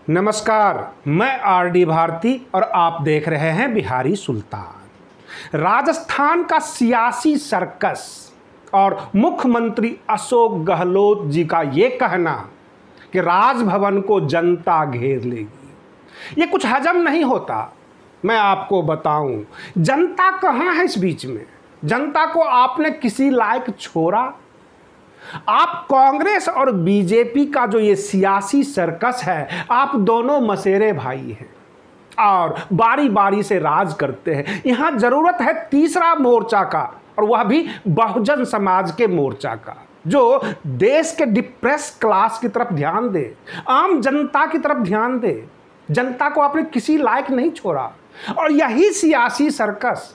नमस्कार, मैं आरडी भारती और आप देख रहे हैं बिहारी सुल्तान। राजस्थान का सियासी सर्कस और मुख्यमंत्री अशोक गहलोत जी का ये कहना कि राजभवन को जनता घेर लेगी, ये कुछ हजम नहीं होता। मैं आपको बताऊं, जनता कहाँ है इस बीच में? जनता को आपने किसी लायक छोड़ा? आप कांग्रेस और बीजेपी का जो ये सियासी सर्कस है, आप दोनों मसेरे भाई हैं और बारी बारी से राज करते हैं। यहां जरूरत है तीसरा मोर्चा का, और वह भी बहुजन समाज के मोर्चा का, जो देश के डिप्रेस क्लास की तरफ ध्यान दे, आम जनता की तरफ ध्यान दे। जनता को आपने किसी लायक नहीं छोड़ा। और यही सियासी सर्कस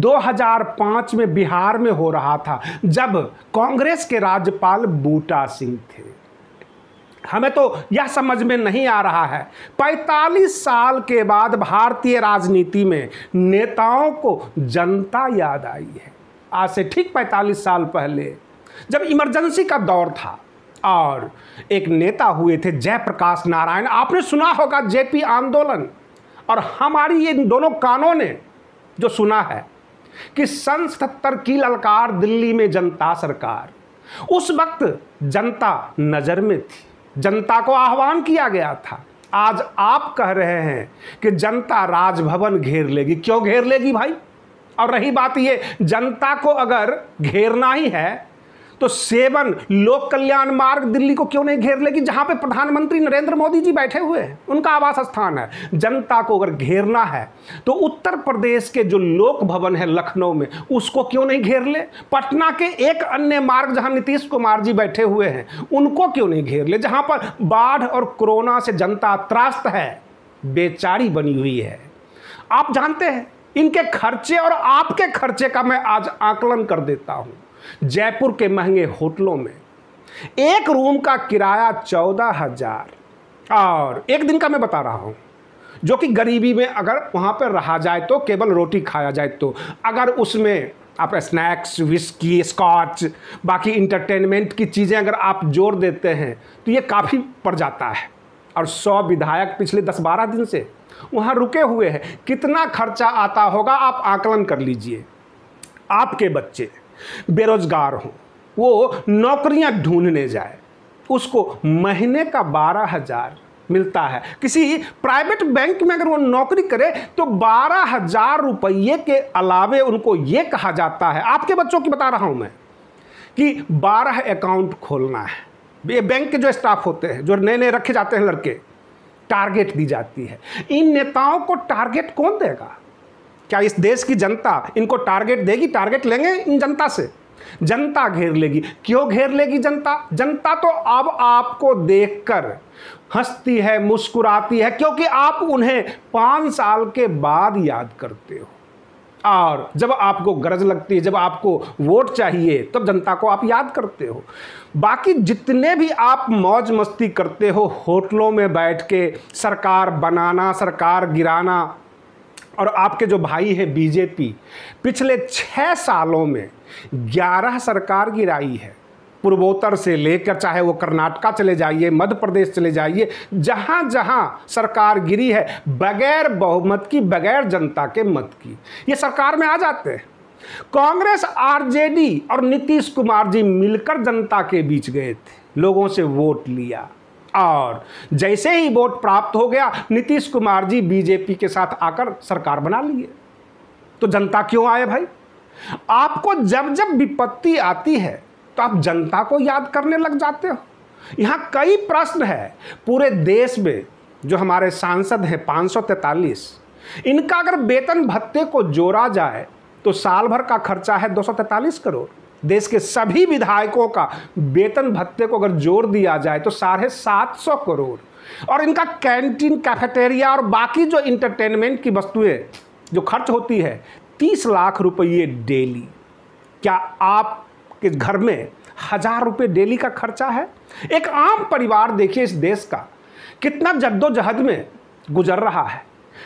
2005 में बिहार में हो रहा था, जब कांग्रेस के राज्यपाल बूटा सिंह थे। हमें तो यह समझ में नहीं आ रहा है, 45 साल के बाद भारतीय राजनीति में नेताओं को जनता याद आई है। आज से ठीक 45 साल पहले, जब इमरजेंसी का दौर था और एक नेता हुए थे जयप्रकाश नारायण, आपने सुना होगा जेपी आंदोलन। और हमारी ये दोनों कानों ने जो सुना है कि सन 77 की ललकार, दिल्ली में जनता सरकार, उस वक्त जनता नजर में थी, जनता को आह्वान किया गया था। आज आप कह रहे हैं कि जनता राजभवन घेर लेगी। क्यों घेर लेगी भाई? और रही बात ये, जनता को अगर घेरना ही है तो 7 लोक कल्याण मार्ग दिल्ली को क्यों नहीं घेर लेगी, जहां पे प्रधानमंत्री नरेंद्र मोदी जी बैठे हुए हैं, उनका आवास स्थान है। जनता को अगर घेरना है तो उत्तर प्रदेश के जो लोक भवन है लखनऊ में, उसको क्यों नहीं घेर ले? पटना के एक अन्य मार्ग जहां नीतीश कुमार जी बैठे हुए हैं, उनको क्यों नहीं घेर ले? जहां पर बाढ़ और कोरोना से जनता त्रस्त है, बेचारी बनी हुई है। आप जानते हैं इनके खर्चे और आपके खर्चे का मैं आज आकलन कर देता हूं। जयपुर के महंगे होटलों में एक रूम का किराया 14,000, और एक दिन का मैं बता रहा हूं, जो कि गरीबी में अगर वहां पर रहा जाए तो, केवल रोटी खाया जाए तो, अगर उसमें आप स्नैक्स, विस्की, स्कॉच, बाकी इंटरटेनमेंट की चीज़ें अगर आप जोड़ देते हैं तो ये काफ़ी पड़ जाता है। और 100 विधायक पिछले 10-12 दिन से वहाँ रुके हुए हैं। कितना खर्चा आता होगा आप आकलन कर लीजिए। आपके बच्चे बेरोजगार हों, वो नौकरियां ढूंढने जाए, उसको महीने का 12,000 मिलता है। किसी प्राइवेट बैंक में अगर वो नौकरी करे तो 12,000 रुपये के अलावे उनको ये कहा जाता है, आपके बच्चों की बता रहा हूं मैं, कि 12 अकाउंट खोलना है। ये बैंक के जो स्टाफ होते हैं, जो नए नए रखे जाते हैं लड़के, टारगेट दी जाती है। इन नेताओं को टारगेट कौन देगा? क्या इस देश की जनता इनको टारगेट देगी? टारगेट लेंगे इन जनता से? जनता घेर लेगी। क्यों घेर लेगी जनता? जनता तो अब आपको देखकर हंसती है, मुस्कुराती है, क्योंकि आप उन्हें 5 साल के बाद याद करते हो। और जब आपको गरज लगती है, जब आपको वोट चाहिए, तब जनता को आप याद करते हो। बाकी जितने भी आप मौज मस्ती करते हो, होटलों में बैठ के सरकार बनाना, सरकार गिराना, और आपके जो भाई है बीजेपी, पिछले 6 सालों में 11 सरकार गिराई है। पूर्वोत्तर से लेकर, चाहे वो कर्नाटका चले जाइए, मध्य प्रदेश चले जाइए, जहां जहां सरकार गिरी है, बगैर बहुमत की, बगैर जनता के मत की, ये सरकार में आ जाते हैं। कांग्रेस, आरजेडी और नीतीश कुमार जी मिलकर जनता के बीच गए थे, लोगों से वोट लिया, और जैसे ही वोट प्राप्त हो गया, नीतीश कुमार जी बीजेपी के साथ आकर सरकार बना लिए। तो जनता क्यों आए भाई? आपको जब जब विपत्ति आती है तो आप जनता को याद करने लग जाते हो। यहां कई प्रश्न है पूरे देश में। जो हमारे सांसद हैं 543, इनका अगर वेतन भत्ते को जोड़ा जाए तो साल भर का खर्चा है 243 करोड़। देश के सभी विधायकों का वेतन भत्ते को अगर जोड़ दिया जाए तो 750 करोड़। और इनका कैंटीन, कैफेटेरिया और बाकी जो इंटरटेनमेंट की वस्तुएं जो खर्च होती है, 30 लाख रुपये डेली। क्या आपके घर में 1000 रुपये डेली का खर्चा है? एक आम परिवार देखिए इस देश का कितना जद्दोजहद में गुजर रहा है।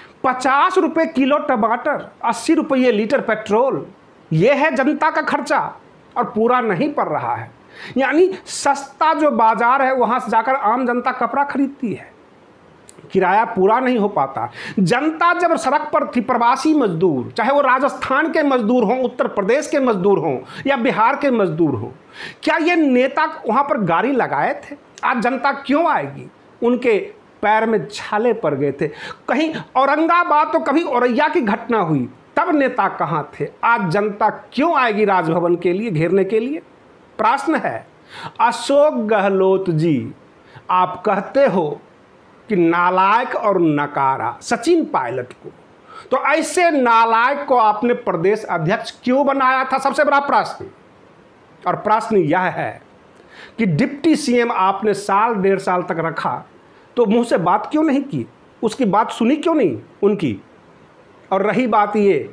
50 रुपये किलो टमाटर, 80 रुपये लीटर पेट्रोल, ये है जनता का खर्चा, और पूरा नहीं पड़ रहा है। यानी सस्ता जो बाजार है वहां से जाकर आम जनता कपड़ा खरीदती है। किराया पूरा नहीं हो पाता। जनता जब सड़क पर थी, प्रवासी मजदूर, चाहे वो राजस्थान के मजदूर हों, उत्तर प्रदेश के मजदूर हों या बिहार के मजदूर हों, क्या ये नेता वहाँ पर गाड़ी लगाए थे? आज जनता क्यों आएगी? उनके पैर में छाले पड़ गए थे। कहीं औरंगाबाद तो कभी औरैया की घटना हुई, तब नेता कहाँ थे? आज जनता क्यों आएगी राजभवन के लिए, घेरने के लिए? प्रश्न है। अशोक गहलोत जी, आप कहते हो कि नालायक और नकारा सचिन पायलट को, तो ऐसे नालायक को आपने प्रदेश अध्यक्ष क्यों बनाया था? सबसे बड़ा प्रश्न। और प्रश्न यह है कि डिप्टी सीएम आपने साल 1.5 साल तक रखा, तो मुंह से बात क्यों नहीं की? उसकी बात सुनी क्यों नहीं उनकी? और रही बात ये,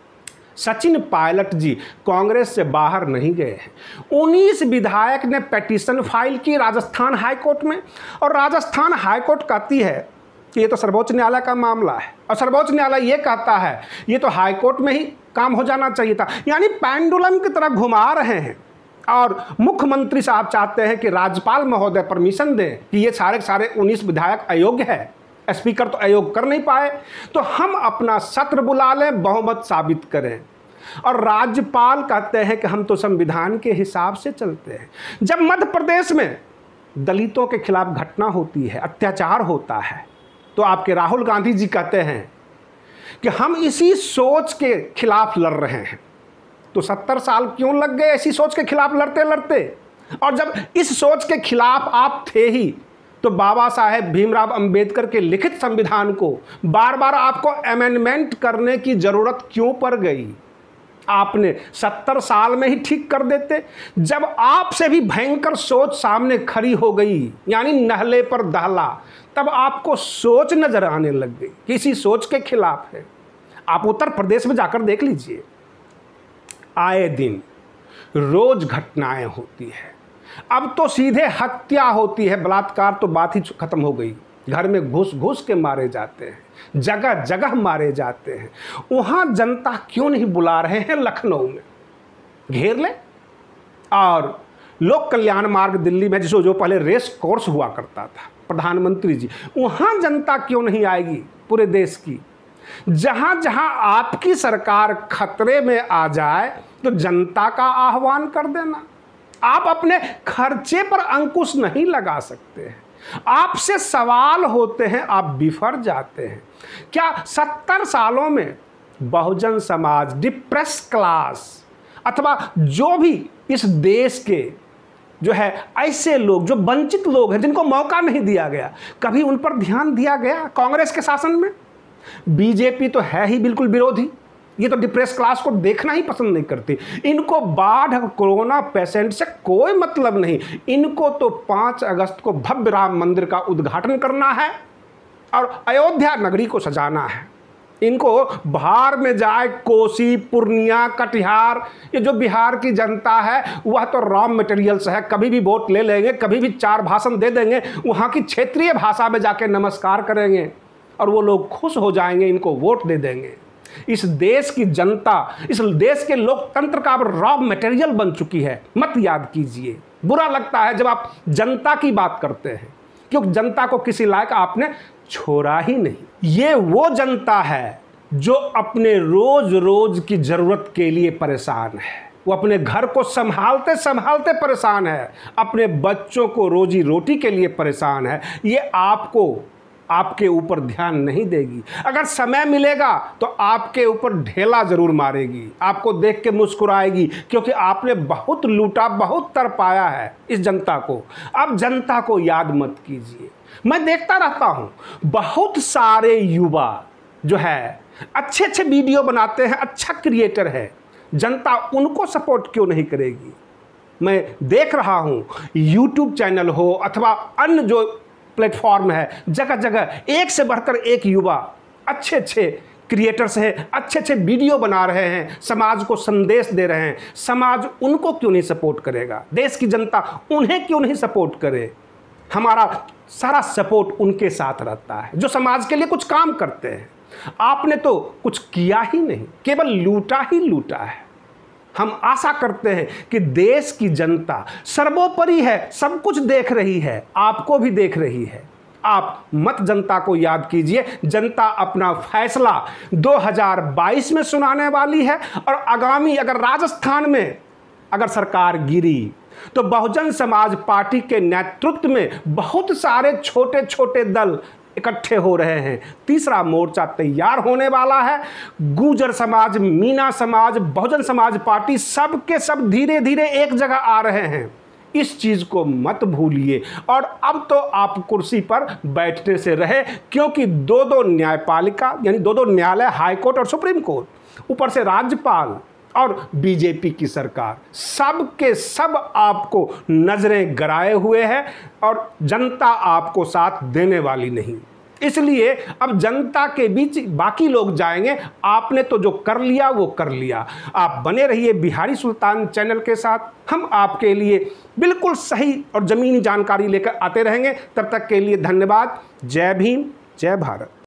सचिन पायलट जी कांग्रेस से बाहर नहीं गए हैं। 19 विधायक ने पिटीशन फाइल की राजस्थान हाईकोर्ट में, और राजस्थान हाईकोर्ट कहती है कि ये तो सर्वोच्च न्यायालय का मामला है, और सर्वोच्च न्यायालय ये कहता है ये तो हाईकोर्ट में ही काम हो जाना चाहिए था। यानी पेंडुलम की तरह घुमा रहे हैं। और मुख्यमंत्री साहब चाहते हैं कि राज्यपाल महोदय परमिशन दें कि ये सारे 19 विधायक अयोग्य है। स्पीकर तो अयोग कर नहीं पाए, तो हम अपना सत्र बुला लें, बहुमत साबित करें। और राज्यपाल कहते हैं कि हम तो संविधान के हिसाब से चलते हैं। जब मध्य प्रदेश में दलितों के खिलाफ घटना होती है, अत्याचार होता है, तो आपके राहुल गांधी जी कहते हैं कि हम इसी सोच के खिलाफ लड़ रहे हैं। तो 70 साल क्यों लग गए ऐसी सोच के खिलाफ लड़ते लड़ते? और जब इस सोच के खिलाफ आप थे ही, तो बाबा साहेब भीमराव अंबेडकर के लिखित संविधान को बार बार आपको अमेंडमेंट करने की जरूरत क्यों पड़ गई? आपने 70 साल में ही ठीक कर देते। जब आपसे भी भयंकर सोच सामने खड़ी हो गई, यानी नहले पर दहला, तब आपको सोच नजर आने लग गई, किसी सोच के खिलाफ है। आप उत्तर प्रदेश में जाकर देख लीजिए, आए दिन रोज घटनाएं होती है। अब तो सीधे हत्या होती है, बलात्कार तो बात ही खत्म हो गई। घर में घुस घुस के मारे जाते हैं, जगह जगह मारे जाते हैं। वहाँ जनता क्यों नहीं बुला रहे हैं? लखनऊ में घेर ले। और लोक कल्याण मार्ग दिल्ली में जो पहले रेस कोर्स हुआ करता था, प्रधानमंत्री जी, वहाँ जनता क्यों नहीं आएगी? पूरे देश की जहाँ जहाँ आपकी सरकार खतरे में आ जाए, तो जनता का आह्वान कर देना। आप अपने खर्चे पर अंकुश नहीं लगा सकते हैं। आपसे सवाल होते हैं, आप बिफर जाते हैं। क्या 70 सालों में बहुजन समाज, डिप्रेस क्लास, अथवा जो भी इस देश के जो है ऐसे लोग जो वंचित लोग हैं, जिनको मौका नहीं दिया गया, कभी उन पर ध्यान दिया गया कांग्रेस के शासन में? बीजेपी तो है ही बिल्कुल विरोधी। ये तो डिप्रेस क्लास को देखना ही पसंद नहीं करती। इनको बाढ़, कोरोना पेशेंट से कोई मतलब नहीं। इनको तो 5 अगस्त को भव्य राम मंदिर का उद्घाटन करना है और अयोध्या नगरी को सजाना है। इनको बाहर में जाए कोसी, पूर्णिया, कटिहार, ये जो बिहार की जनता है वह तो रॉ मटेरियल्स है। कभी भी वोट ले लेंगे, कभी भी 4 भाषण दे देंगे, वहाँ की क्षेत्रीय भाषा में जाके नमस्कार करेंगे और वो लोग खुश हो जाएंगे, इनको वोट दे देंगे। इस देश की जनता, इस देश के लोकतंत्र का अब रॉ मटेरियल बन चुकी है। मत याद कीजिए, बुरा लगता है जब आप जनता की बात करते हैं, क्योंकि जनता को किसी लायक आपने छोड़ा ही नहीं। ये वो जनता है जो अपने रोज रोज की जरूरत के लिए परेशान है। वो अपने घर को संभालते संभालते परेशान है, अपने बच्चों को रोजी रोटी के लिए परेशान है। ये आपके ऊपर ध्यान नहीं देगी। अगर समय मिलेगा तो आपके ऊपर ढेला जरूर मारेगी, आपको देख के मुस्कुराएगी, क्योंकि आपने बहुत लूटा, बहुत तरपाया है इस जनता को। अब जनता को याद मत कीजिए। मैं देखता रहता हूँ, बहुत सारे युवा जो है अच्छे अच्छे वीडियो बनाते हैं, अच्छा क्रिएटर है, जनता उनको सपोर्ट क्यों नहीं करेगी? मैं देख रहा हूँ, यूट्यूब चैनल हो अथवा अन्य जो प्लेटफॉर्म है, जगह जगह एक से बढ़कर एक युवा अच्छे अच्छे क्रिएटर्स हैं, अच्छे अच्छे वीडियो बना रहे हैं, समाज को संदेश दे रहे हैं। समाज उनको क्यों नहीं सपोर्ट करेगा? देश की जनता उन्हें क्यों नहीं सपोर्ट करे? हमारा सारा सपोर्ट उनके साथ रहता है जो समाज के लिए कुछ काम करते हैं। आपने तो कुछ किया ही नहीं, केवल लूटा ही लूटा है। हम आशा करते हैं कि देश की जनता सर्वोपरि है, सब कुछ देख रही है, आपको भी देख रही है। आप मत जनता को याद कीजिए। जनता अपना फैसला 2022 में सुनाने वाली है और आगामी अगर राजस्थान में अगर सरकार गिरी तो बहुजन समाज पार्टी के नेतृत्व में बहुत सारे छोटे छोटे दल इकट्ठे हो रहे हैं। तीसरा मोर्चा तैयार होने वाला है। गुर्जर समाज, मीना समाज, बहुजन समाज पार्टी सब के सब धीरे धीरे एक जगह आ रहे हैं। इस चीज को मत भूलिए। और अब तो आप कुर्सी पर बैठने से रहे, क्योंकि दो न्यायपालिका यानी दो न्यायालय, हाई कोर्ट और सुप्रीम कोर्ट, ऊपर से राज्यपाल और बीजेपी की सरकार, सब के सब आपको नजरें गड़ाए हुए हैं और जनता आपको साथ देने वाली नहीं। इसलिए अब जनता के बीच बाकी लोग जाएंगे। आपने तो जो कर लिया वो कर लिया। आप बने रहिए बिहारी सुल्तान चैनल के साथ। हम आपके लिए बिल्कुल सही और ज़मीनी जानकारी लेकर आते रहेंगे। तब तक के लिए धन्यवाद। जय भीम, जय भारत।